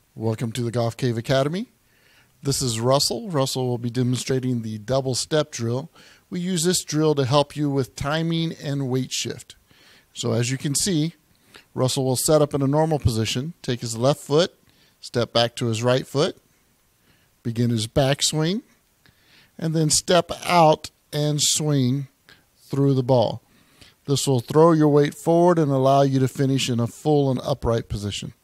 Welcome to the GolfCave Academy. This is Russell. Russell will be demonstrating the double step drill. We use this drill to help you with timing and weight shift. So as you can see, Russell will set up in a normal position, take his left foot, step back to his right foot, begin his backswing, and then step out and swing through the ball. This will throw your weight forward and allow you to finish in a full and upright position.